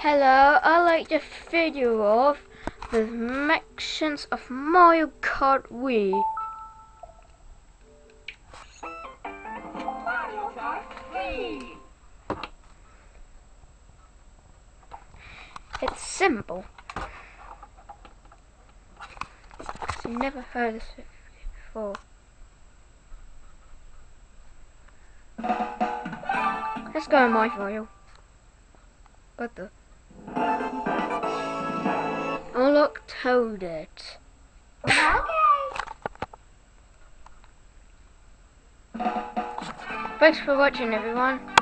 Hello, I like this video of the mentions of Mario Kart Wii. Mario Kart Wii. It's simple. I've never heard this before. Let's go in my file. What the? Unlock toadette. Okay. Thanks for watching, everyone.